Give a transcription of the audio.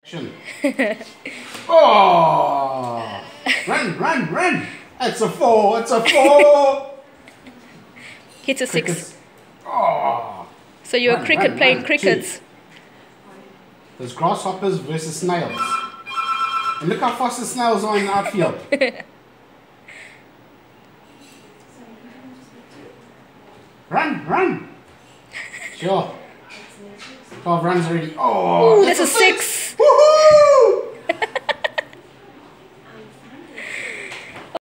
Oh! Run! It's a 4! It's a 4! Hits a 6. Oh! So you're a cricket playing crickets. 2. There's grasshoppers versus snails. And look how fast the snails are in the outfield. Run! Sure. 12 runs already. Oh! Ooh, that's a 6.